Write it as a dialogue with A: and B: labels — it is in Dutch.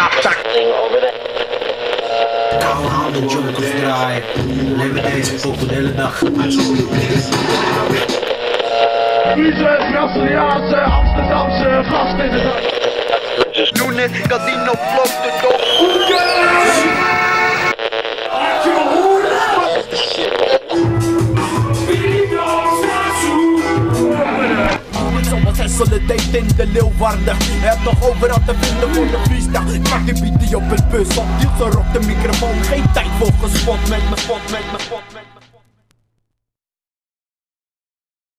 A: Koude handen, jokers draaien. Alleen met deze poppen de hele dag.
B: Friese, Braziliaanse, Amsterdamse gasten in de dag.
C: Nunes, Casino, Flow, de dop.
D: Solidate in de Leeuwarden. Heb nog overal te vinden voor de freestyle. Ik maak die beat die op het bus op. Deals er op de microfoon. Geen tijd voor gespot met mijn spot.